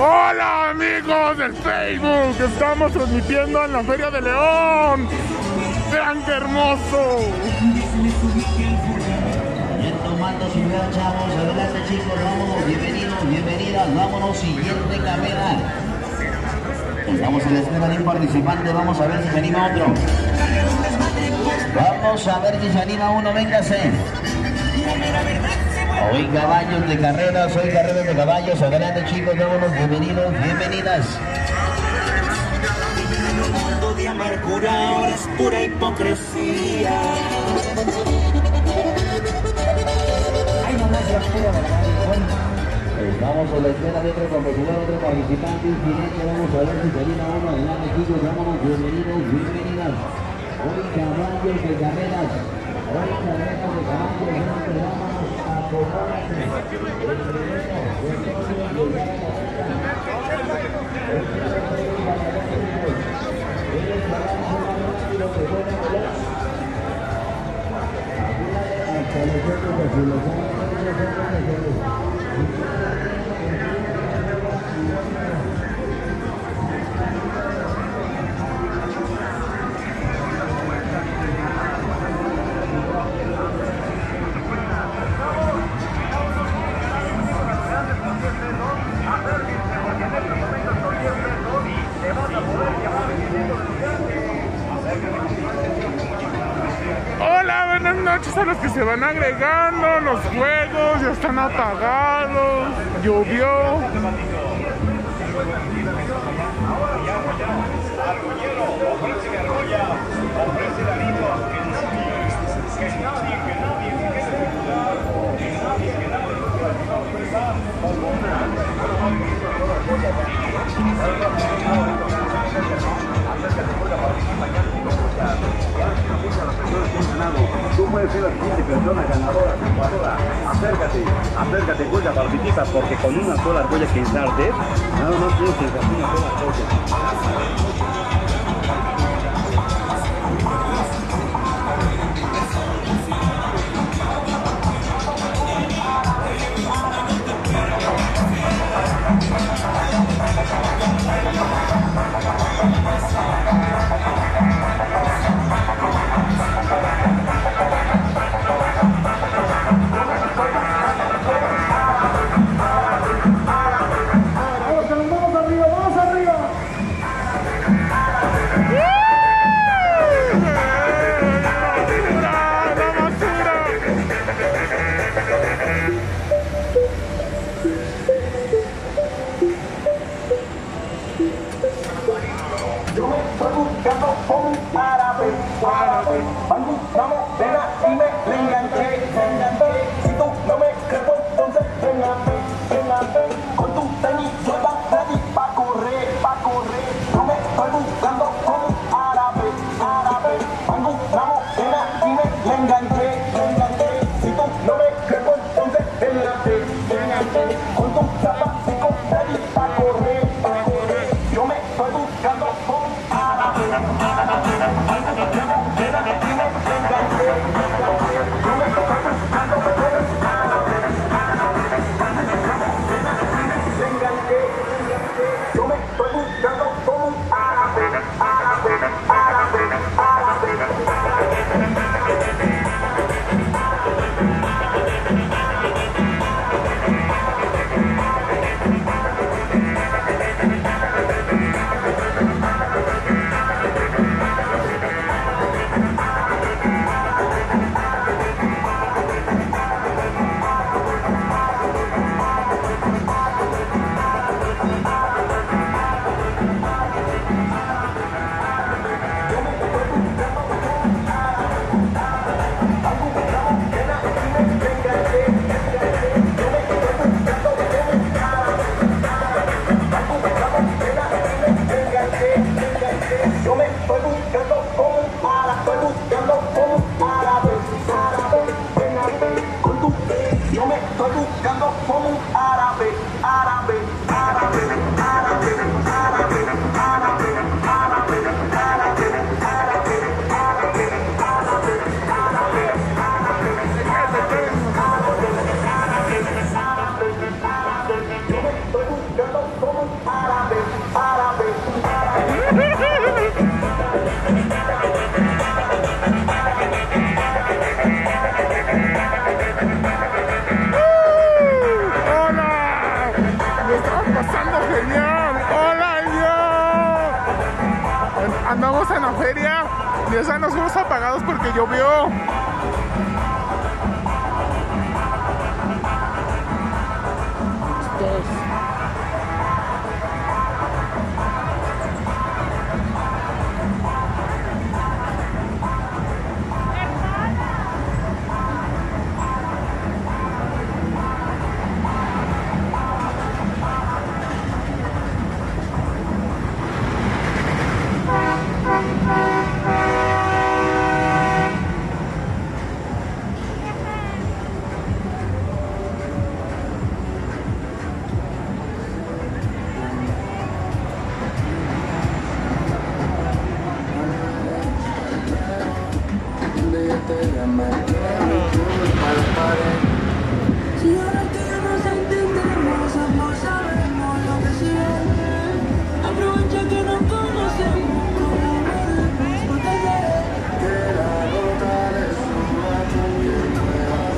Hola amigos del Facebook, estamos transmitiendo en la Feria de León. Vean qué hermoso. Bien tomando su lugar, chavos. Adelante chicos, vámonos, bienvenidos, bienvenidas, vámonos, siguiente carrera. Estamos en la espera de un participante, vamos a ver si se anima otro. Vamos a ver si se anima uno, véngase. Hoy caballos de carreras, hoy carreras de caballos. Adelante chicos, vámonos, bienvenidos, bienvenidas. Un mundo de amargura, ahora es pura hipocresía. Ay, no más la pura verdad. Estamos a la espera de otro competidor, otro participante, incidente. Vamos a ver si se anima uno. Adelante chicos, vámonos, bienvenidos, bienvenidas. Hoy caballos de carreras, hoy carreras de caballos, donde vamos a tomarse el Hola, buenas noches a los que se van agregando. Los juegos ya están apagados. Llovió. Tú puedes ser la siguiente persona ganadora, triunfadora. Acércate, juega, participa, porque con una sola argolla que ensarte, nada más tienes que ensarte una sola argolla. Vamos, ven aquí, me enganché. Si tú no me crees, pues entonces véngate. Con tu tenis nueva, ready pa' correr. No me estoy buscando con árabe. Vamos, ven aquí, me enganché. Si tú no me crees, pues entonces véngate. Con tu zapatos ready pa' correr. Yo me estoy buscando con árabe. lo estamos pasando genial. ¡Hola, yo! Andamos en la feria y están los juegos apagados porque llovió. Si ahora que nos entendemos, ambos sabemos lo que se viene. Aprovecha que nos conocemos, como podemos proteger. Que la gota de su mano que nuevas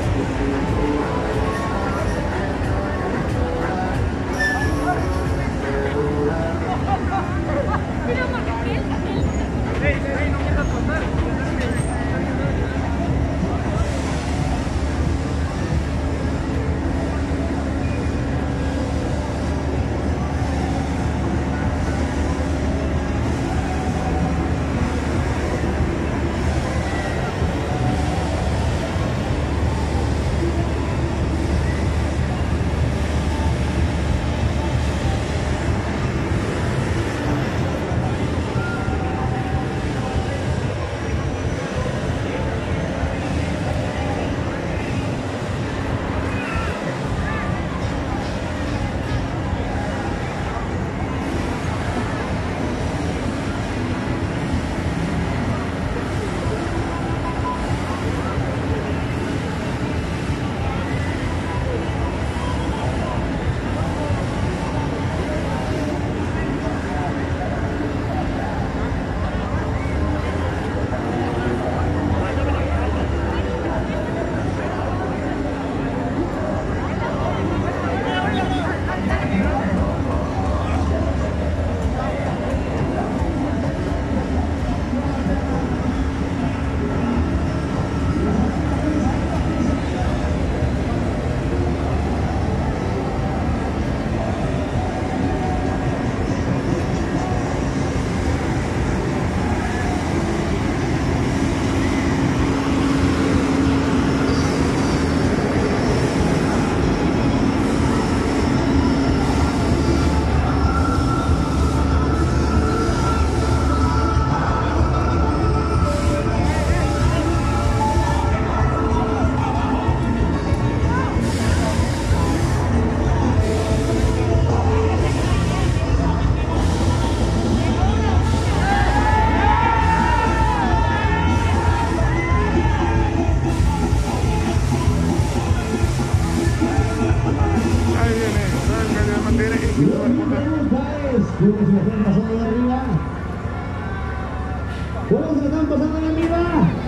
¿Cómo se están pasando en arriba?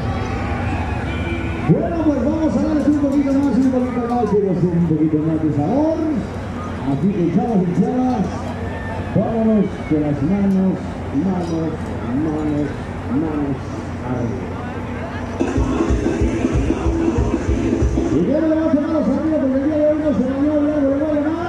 Bueno, pues vamos a darles un poquito más, un poquito más, pero un poquito más de sabor. Así que chavas y chavas, vámonos con las manos arriba. Y ya no le vamos a dar los amigos porque el día de hoy no se me dio hablar de lo alemán.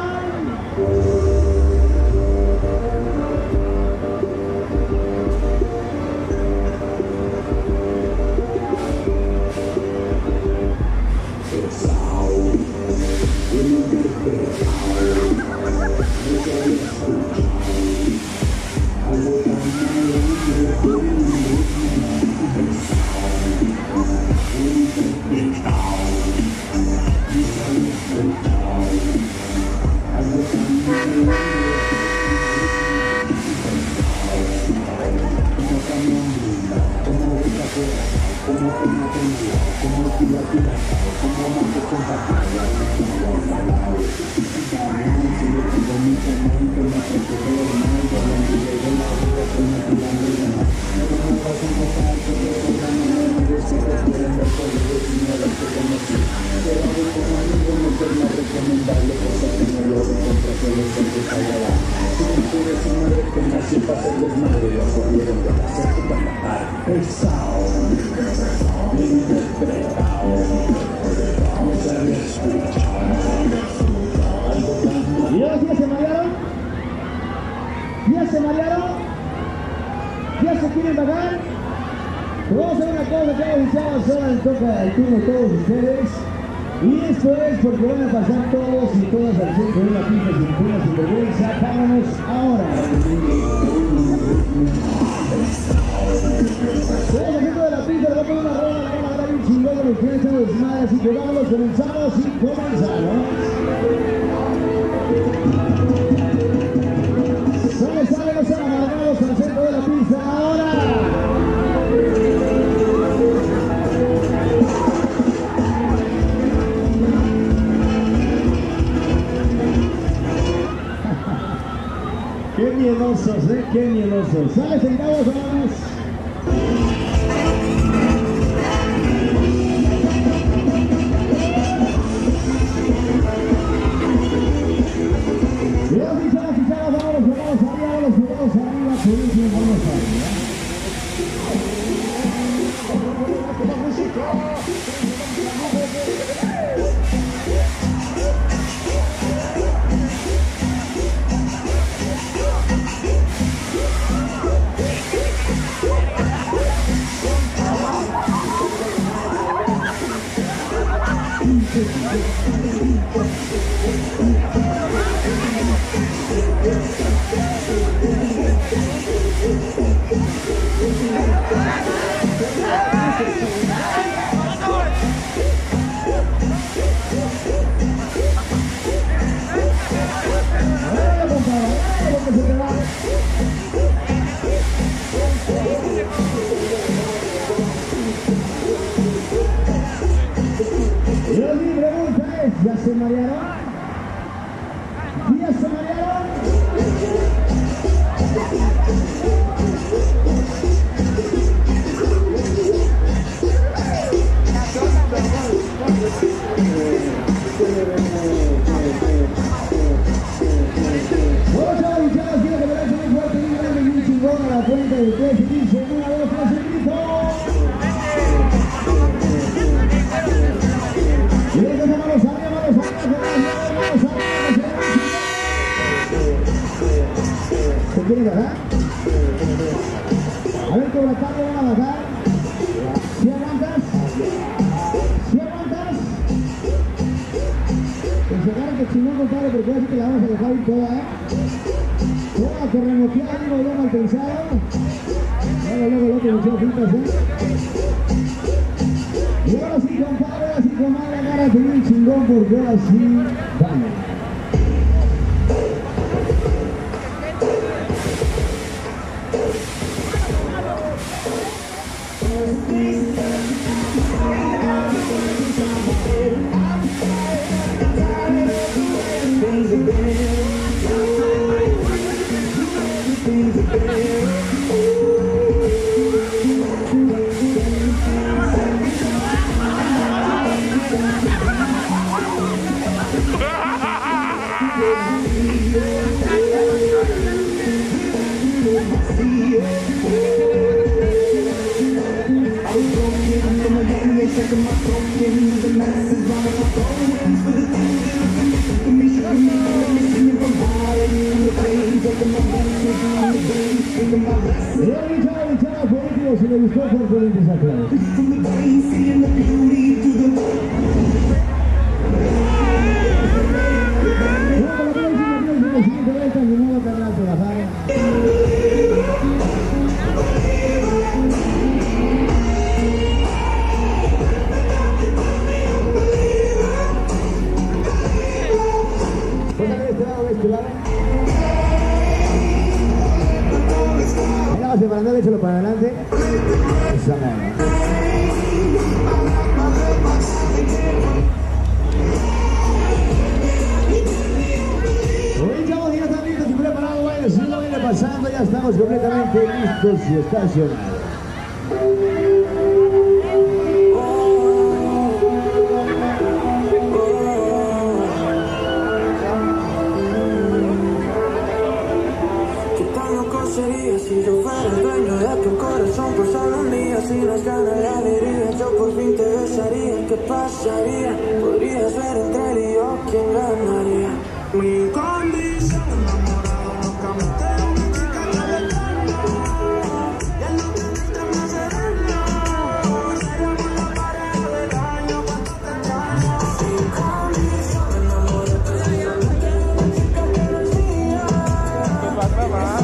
¿Y ahora ya se marearon? ¿Ya se marearon? ¿Ya se quieren bajar? Pues vamos a hacer una cosa que hemos iniciado, ahora les toca el turno a todos ustedes. Y esto es porque van a pasar todos y todas al centro de la pista sin pena, sin vergüenza. Vámonos ahora. Todos al centro de la pista, le va a poner una rola, le van a dar un chingón de los que están desmadres. Así que vámonos, comenzamos y comenzamos. Sale los amargados al centro de la pista ahora. Qué miedosos, qué miedosos. Sale sentados, vamos. ¿Ya se marearon? ¿Ya se marearon? Vamos a avisar, quiero que me den un fuerte y grande y un chingón a la cuenta de 3 y dice 1, 2, 3 y grito. Y desde esa mano sale, ¿se quieren bajar? A ver, con la tarde van a bajar. ¿Sí aguantas? ¿Sí aguantas? Pues se agarra que chingón, compadre, porque así que la vamos a dejar ir toda, toda corremoteada, digo yo, mal pensado. Luego el otro muchacho juntas, Y ahora sí, compadre, ahora sí, comadre, agárrate bien chingón, porque ahora sí, vamos. Si le gustó, por el desaclaro. Para andar, échalo para adelante. Esa mano. Hoy chavos, ya están listos y preparados. Bueno, si no viene pasando, ya estamos completamente listos y estacionados. tu corazón por solo un día. Si las ganas la alegría, yo por fin te besaría. ¿Qué pasaría? Podrías ver entre él y yo quién ganaría. Mi condición enamorado, locamente de una chica que le tengo. Y él no te necesita me hace daño. Seríamos la pareja del año cuando te extraño. Sin condición me enamoré precisamente de una chica que no decía. ¿Qué va a grabar?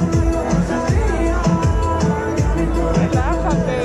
Relájate.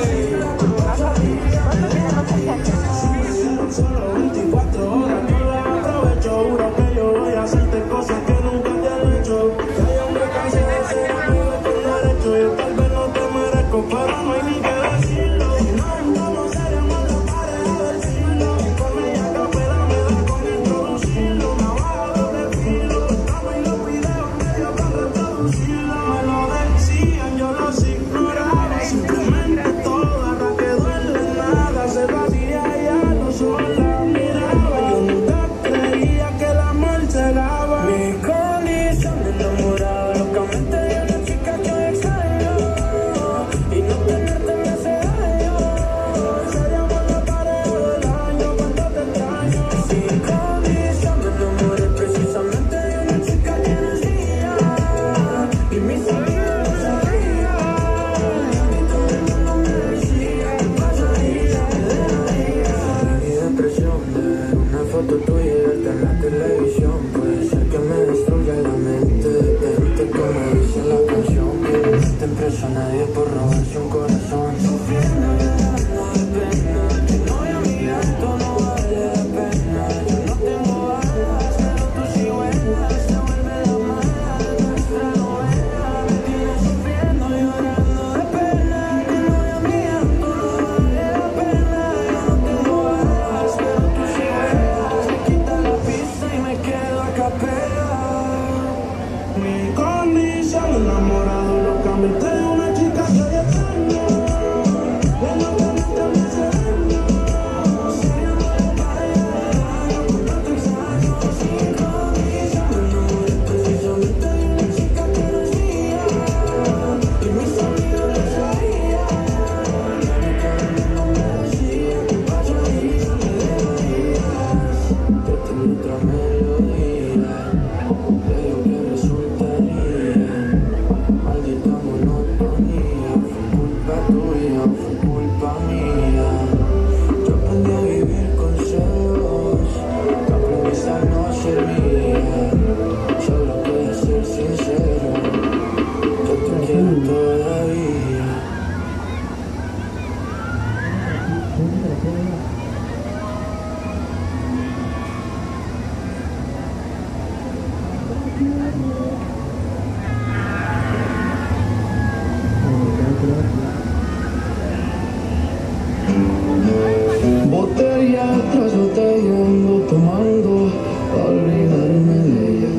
Solo 24 horas no las aprovecho. Juro que yo voy a hacerte cosas que nunca te han hecho. Que yo me cansé de ser amigo con derecho. Yo tal vez no te merezco, pero no hay ni que decirlo. No estamos seríamos la pareja del siglo. Y con ella capela me da con introducirlo. Navaja doble filo. Estamos en los videos medios para reproducirlo. Me lo decían, yo los ignoraba. Simplemente todo ahora que duele nada. Se vacía ya, no solo la miraba. Yo nunca creía que el amor se daba. Mi condición de enamorado, locamente de una chica que hoy extraño. Y no tenerte me hace daño. Seríamos la pareja del año cuando te extraño. Sin condición me enamoré precisamente de una chica que no decía. Y mis amigos lo sabían. Y todo el mundo me decía que pasaría, que dejaría. Mi depresión de ver una foto tuya y verte en la televisión. Puede ser que me destruya la mente. Verte como dice la canción. Que no te impreso a nadie por robarse un corazón. Sufriendo, llorando de pena. Que novia mía, esto no vale la pena. Yo no tengo balas, pero tú sí vuelas. Se vuelve la mala nuestra novela. Me tienes sufriendo, llorando de pena. Que novia mía, esto no vale la pena. Yo no tengo balas, pero tú sí vuelas. Me quita la pista y me quedo a capela. Mi condición enamorado, locamente de una chica que hoy extraño. Y él no te necesita me hace daño. Seríamos la pareja del año cuando te extraño. Sin condición me enamoré precisamente de una chica que no decía. Y mis amigos lo sabían. Y todo el mundo me decía que pasaría, que dejarías. Yo tengo otra melodía. Creo que resultaría maldita monotonía. Fue culpa tuya, fue culpa mía. Yo aprendí a vivir con celos. Tú aprendiste a no ser mía. Solo quería ser sincero. Yo te quiero todavía. Botella tras botella ando tomando para olvidarme de ella.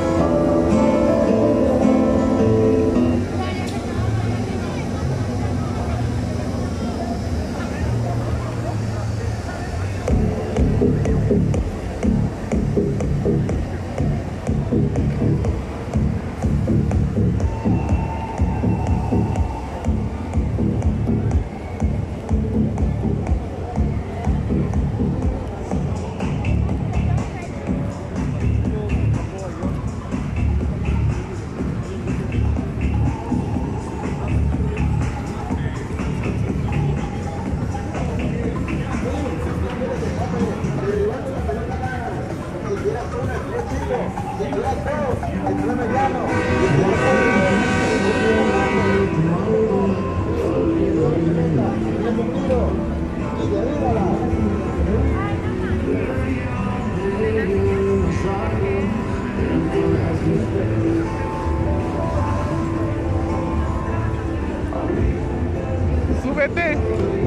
Súbete.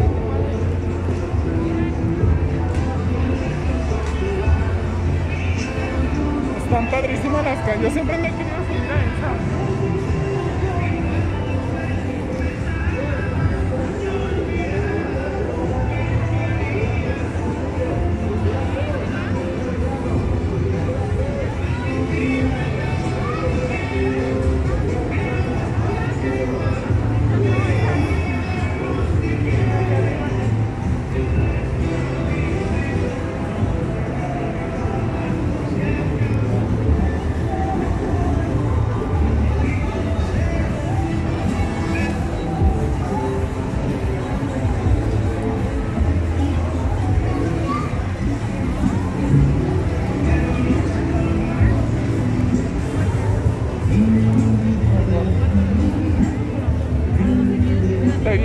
Están padrísimas las calles. Yo siempre me he querido subir a esa.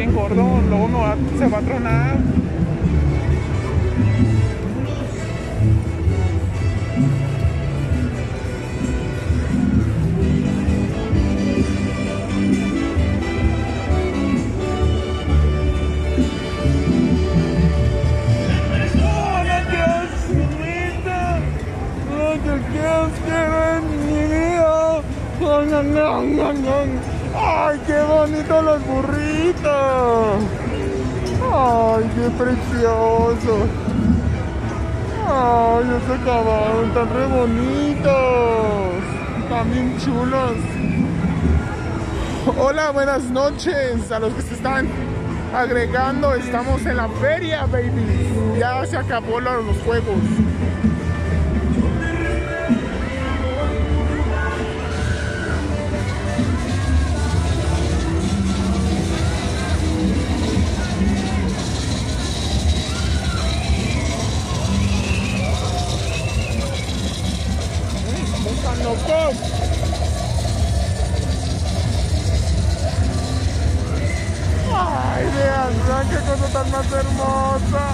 bien gordo, luego se va a tronar. ¡Ay, qué bonitos los burritos! ¡Ay, qué preciosos! ¡Ay, esos caballos están re bonitos! Están bien chulos. Hola, buenas noches a los que se están agregando. Estamos en la feria, baby. Ya se acabó los juegos. ¡Locos! ¡Ay, vean! ¡Qué cosa tan más hermosa!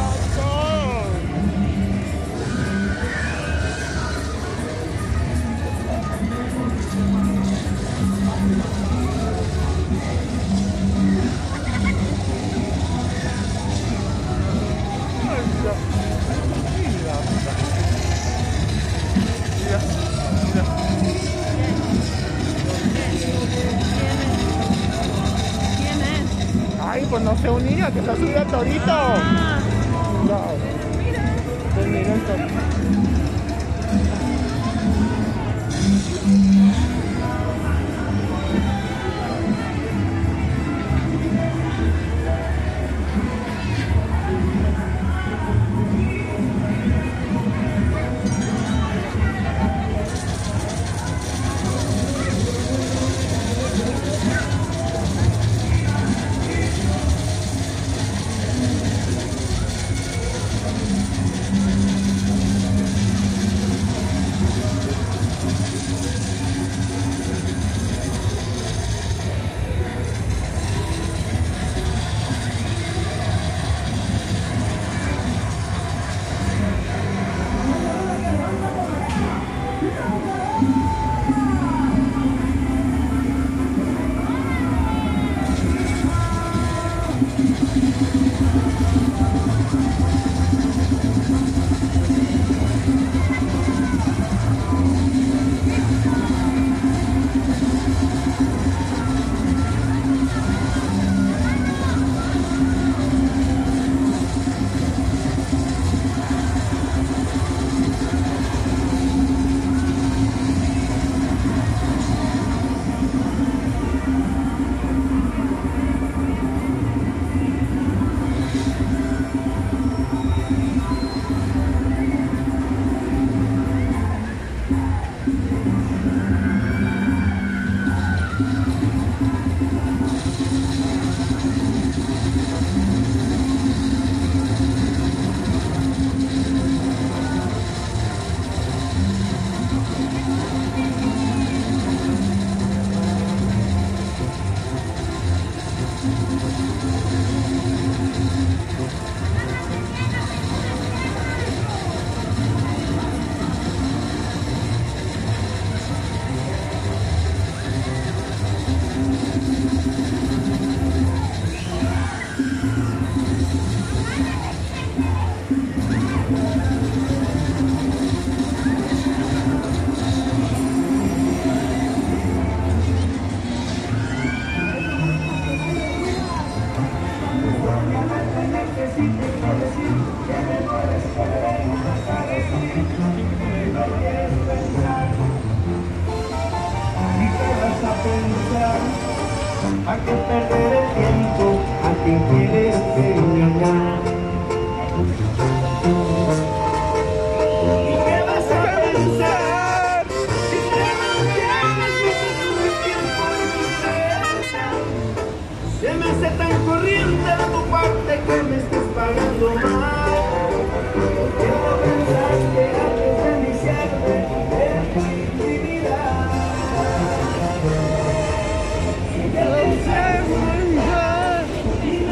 Ay, pues no sé, un niño que está subido al torito. No. Pues mira el torito. ¿A qué perder el tiempo? ¿A quién quieres engañar? ¿Y qué vas a pensar? Si te mantienes usando el tiempo y mi se me hace tan corriente de tu parte que me estés pagando mal. ¿Por qué no pensaste antes de iniciarte en tu intimidad? Si te pensas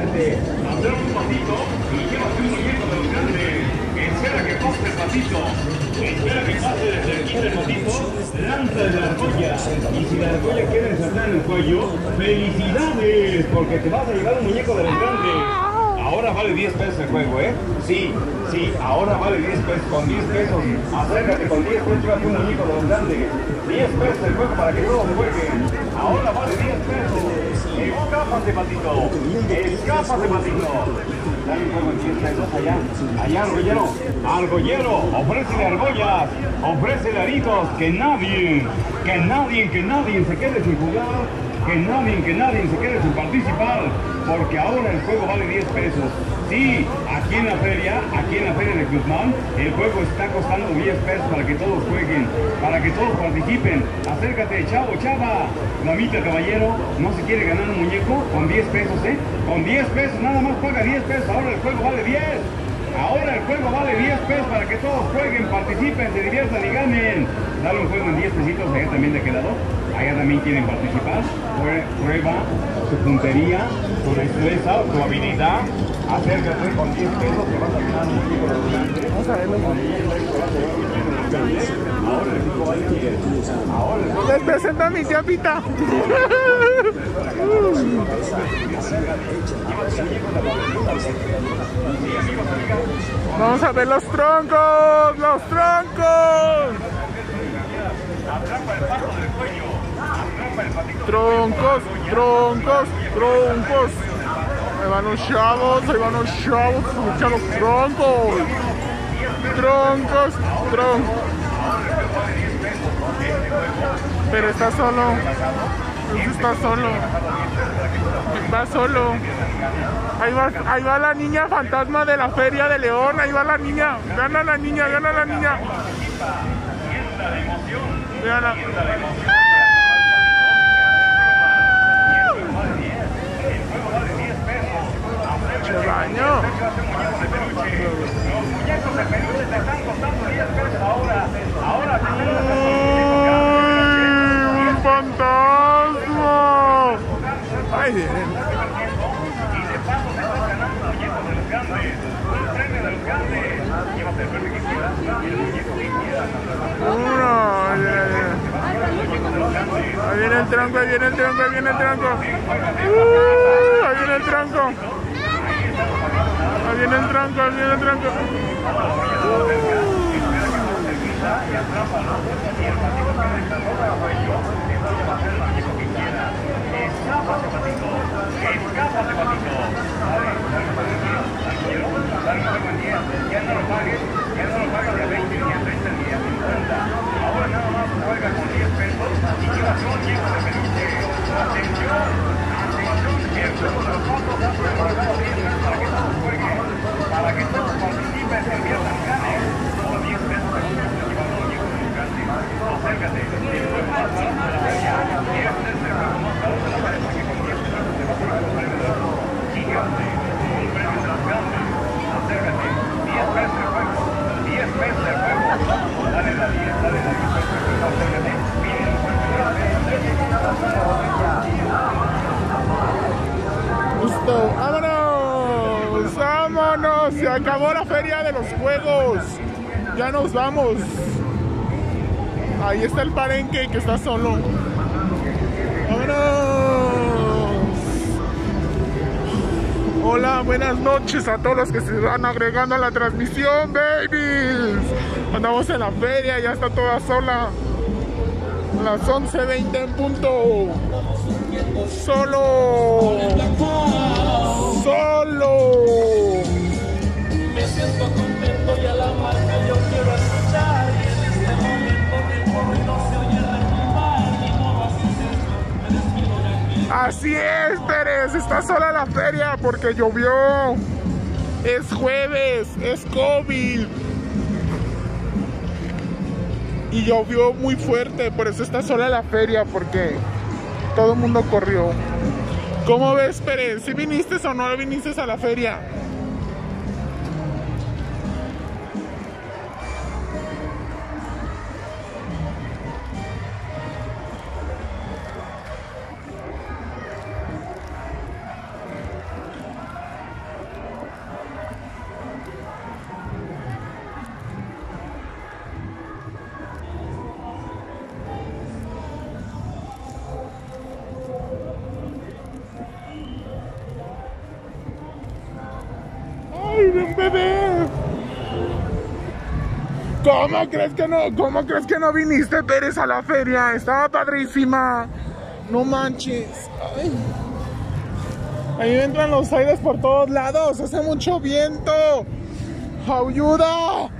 acércate, hacer un patito y llévate un muñeco de los grandes. Espera que pase el patito. Espera que pase de cerquita el patito. Lanza la argolla. Y si la argolla queda ensartada en el cuello, ¡felicidades! Porque te vas a llevar un muñeco de los grandes. Ahora vale 10 pesos el juego, ¿eh? Sí, ahora vale 10 pesos. Con 10 pesos, acércate con 10 pesos, llévate un muñeco de los grandes. 10 pesos el juego para que todos jueguen. Ahora vale 10 pesos. Escápate, patito. Escápate, patito. Dale un juego en 10 pesos allá, argollero. Ofrécele argollas, ofrécele aritos. Que nadie se quede sin jugar. Que nadie se quede sin participar, porque ahora el juego vale 10 pesos. Sí, aquí en la feria de Guzmán, el juego está costando 10 pesos para que todos jueguen, para que todos participen. Acércate, chavo, chava. Damita, caballero, ¿no se quiere ganar un muñeco? Con 10 pesos, ¿eh? Con 10 pesos, nada más paga 10 pesos, ahora el juego vale 10. Ahora el juego vale 10 pesos para que todos jueguen, participen, se diviertan y ganen. Dale un juego en 10 pesitos, allá también de qué lado. Allá también quieren participar. Prueba su puntería, su destreza, su habilidad. Acércate con 10 pesos que vas a ganar un muñeco de los grandes. Vamos a verlo. Ahora el juego vale 10. Ahora el juego... Les presento a mi tía Pita. Vamos a ver los troncos, los troncos. Atrapa el pato del cuello. Atrapa el patito. Troncos, troncos, troncos. Ahí van los chavos, escucha los troncos. Troncos, troncos. Pero está solo. Está solo. Va solo. Ahí va la niña fantasma de la Feria de León. Ahí va la niña. Gana la niña, gana la niña. Veanla. ¡Qué baño! Los muñecos de peluche te están costando 10 pesos ahora. Ahora ¡un fantasma! ¡Ay, bien! Y de paso te estás ganando un muñeco de los grandes. Un premio de los grandes. Llévate el premio que quieras y el muñeco que quieras. Ahí viene el tronco, ahí viene el tronco, ahí viene el tronco. Ahí viene el tronco. Ahí viene el tronco, ahí viene el tronco. Escápate, patito. Ya no lo pagues de 20 ni a 30 ni a 50. Ahora nada más juega con 10 pesos y llévate un muñeco de peluche. Atención, que el juego de los patos ha pagado 10 pesos para que todos jueguen, para que todos participen, se diviertan, ganen. Solo 10 pesos de llevar un muñeco de los grandes. Acércate, el juego más barato de la feria. Este es el juego más barato de la feria, porque con 10 pesos te vas a llevar un premio de oro gigante, un premio de los grandes. Acércate, 10 pesos el juego, 10 pesos el juego. Dale la 10 pesos el juego, acércate. Pide el juego, 10 pesos. Listo, vámonos, vámonos. Se acabó la feria de los juegos. Ya nos vamos. Ahí está el palenque que está solo. Vámonos. Hola, buenas noches a todos los que se van agregando a la transmisión, babies. Andamos en la feria, ya está toda sola. A las 11:20 en punto. Solo. Me siento contento y a la marca yo quiero escuchar. Y en este momento del corrido se oye retumbar. Ni modo, así es esto, me despido de aquí. Así es, Pérez, está sola la feria porque llovió. Es jueves, es COVID. Y llovió muy fuerte, por eso está sola la feria, porque todo el mundo corrió. ¿Cómo ves, Pérez? ¿Sí viniste o no viniste a la feria? ¡Ay, de un bebé! ¿Cómo crees que no viniste, Pérez, a la feria? Estaba padrísima. No manches. Ay. Ahí entran los aires por todos lados. Hace mucho viento. ¡Ayuda!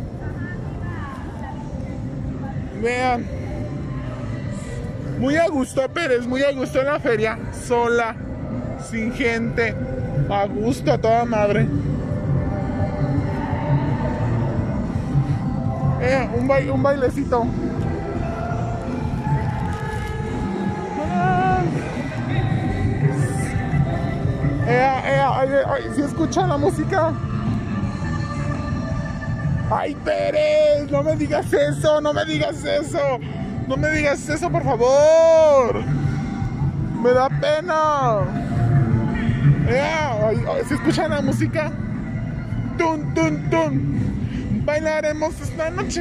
Vean. Muy a gusto, Pérez. Muy a gusto en la feria. Sola. Sin gente. A gusto, a toda madre. Un bailecito. ¿Sí escuchan la música? ¡Ay, Pérez! ¡No me digas eso! ¡No me digas eso! ¡No me digas eso, por favor! ¡Me da pena! ¿Sí escuchan la música? ¡Tun, tun, tun! Bailaremos esta noche.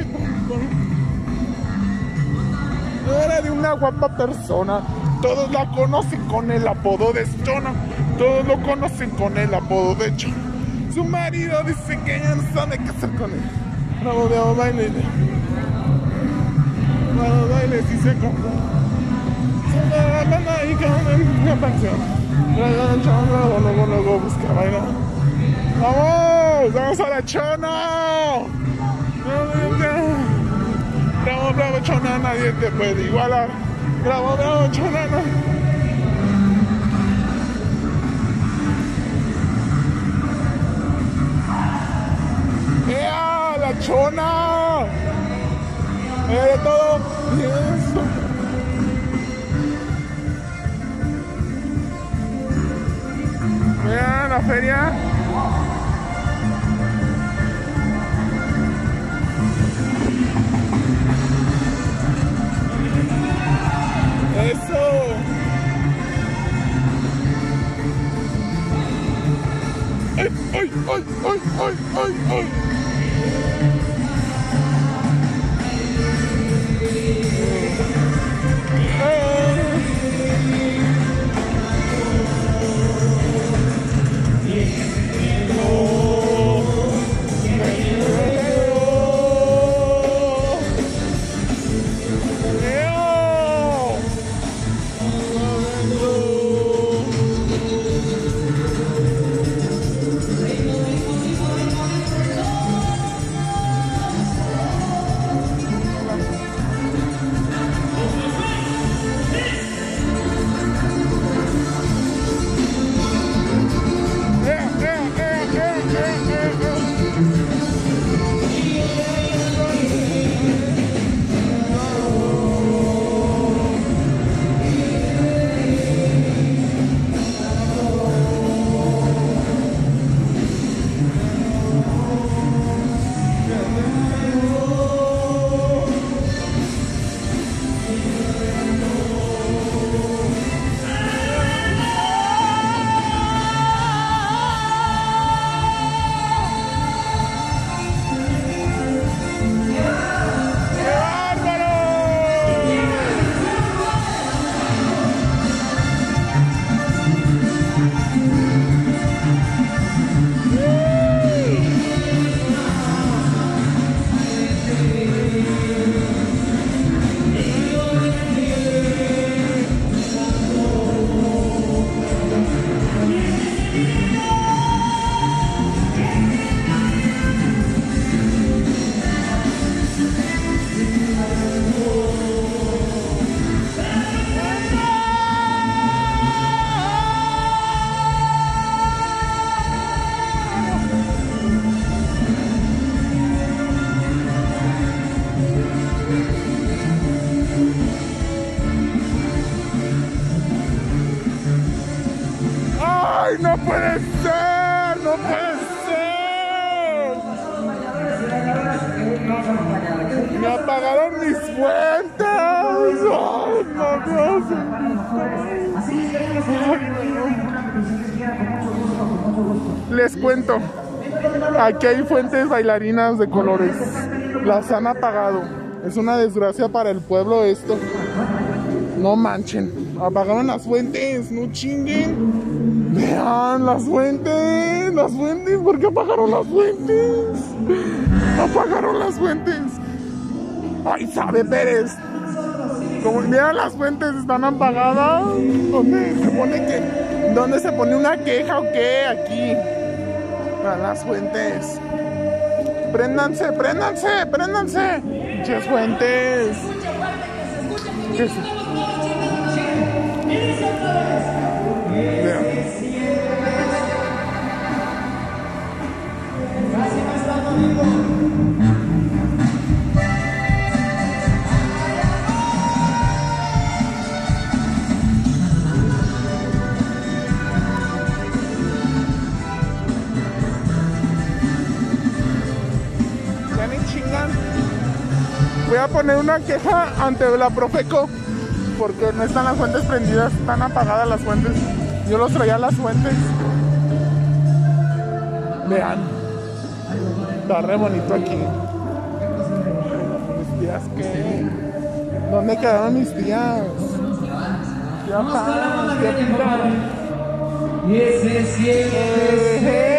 Era de una guapa persona. Todos la conocen con el apodo de Chona. Todos lo conocen con el apodo de Chona. Su marido dice que ya no sabe qué hacer con él. Bravo, baile. Bravo, baile, si se compra. Y con una canción. Luego busca bailar. ¡Vamos a la Chona! Bravo, Chona, nadie te puede igualar. Bravo, Chona. ¡Ea, la Chona! De todo eso. Vean la feria. ¡Eso! ¡Ay! ¡Ay, no puede ser! ¡No puede ser! ¡Me apagaron mis fuentes! ¡Ay, no, Dios! Les cuento, aquí hay fuentes bailarinas de colores. Las han apagado. Es una desgracia para el pueblo esto. No manchen. Apagaron las fuentes, no chinguen. Vean las fuentes. las fuentes. ¿Por qué apagaron las fuentes? Apagaron las fuentes. Ay, sabe Pérez. Como mira, las fuentes están apagadas. ¿Dónde se pone una queja o qué? Aquí. Para las fuentes. Préndanse, préndanse, préndanse. Pinches fuentes. ¿Qué es eso? Vean. Ya me chingan. Voy a poner una queja ante la Profeco porque no están las fuentes prendidas, están apagadas las fuentes. Yo los traía a las fuentes. Vean. Está re bonito aquí. Mis tías, ¿qué? ¿Dónde quedaron mis tías? Ya paran, ya pintaron. Y ese cielo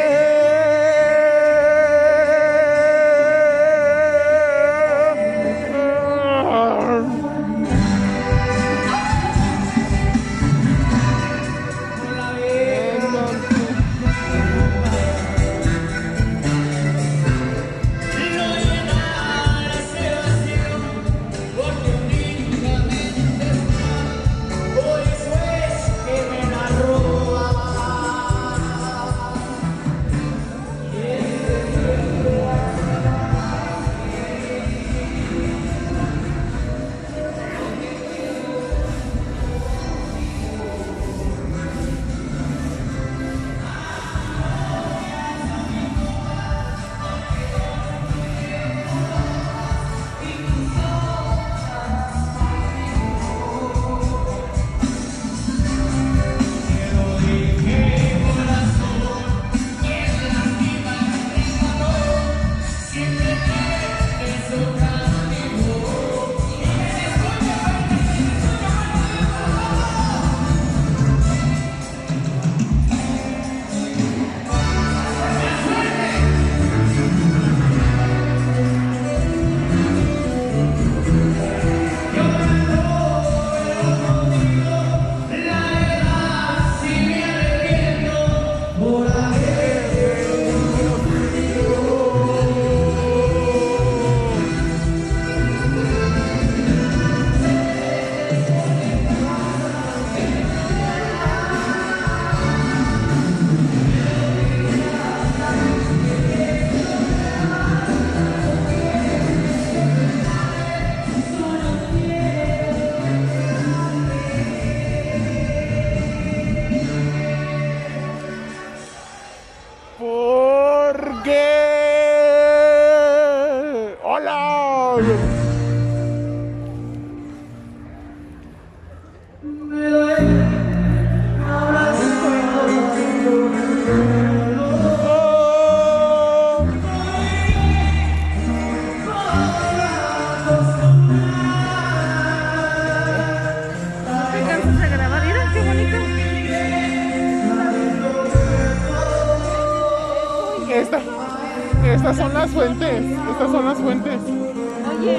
Estas son las fuentes. Estas son las fuentes. Oye,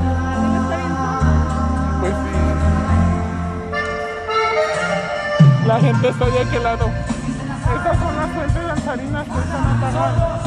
pues sí. La gente está de aquel lado. Estas son las fuentes danzarinas que están apagadas.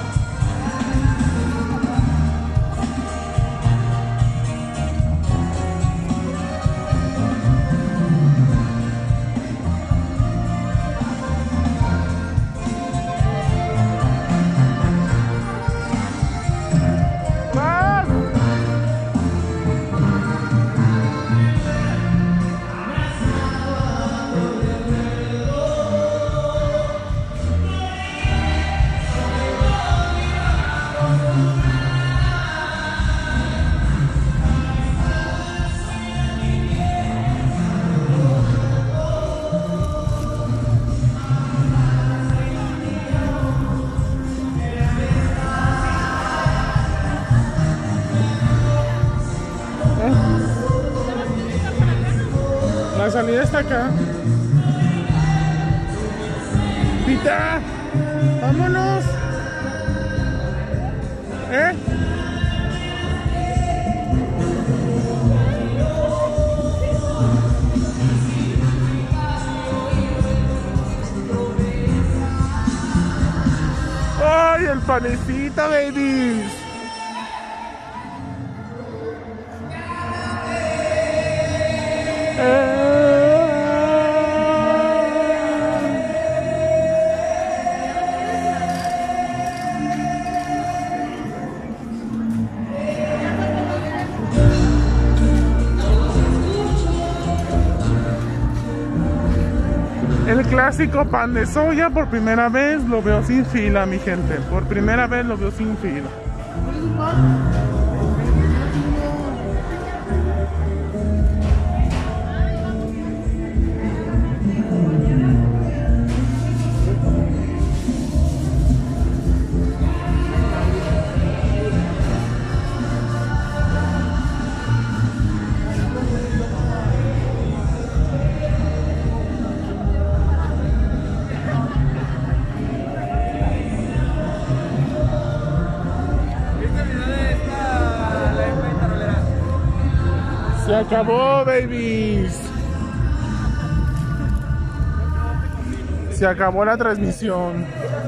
La salida está acá. Pita, Vámonos. ¡Ay, el panecita, babies! El clásico pan de soya, por primera vez lo veo sin fila, mi gente. Por primera vez lo veo sin fila. Se acabó, babies. Se acabó la transmisión.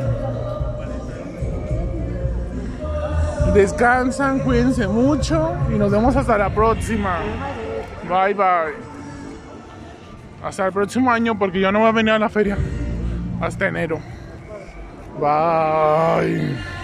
Descansan, cuídense mucho y nos vemos hasta la próxima. Bye, bye. Hasta el próximo año porque yo no voy a venir a la feria hasta enero. Bye.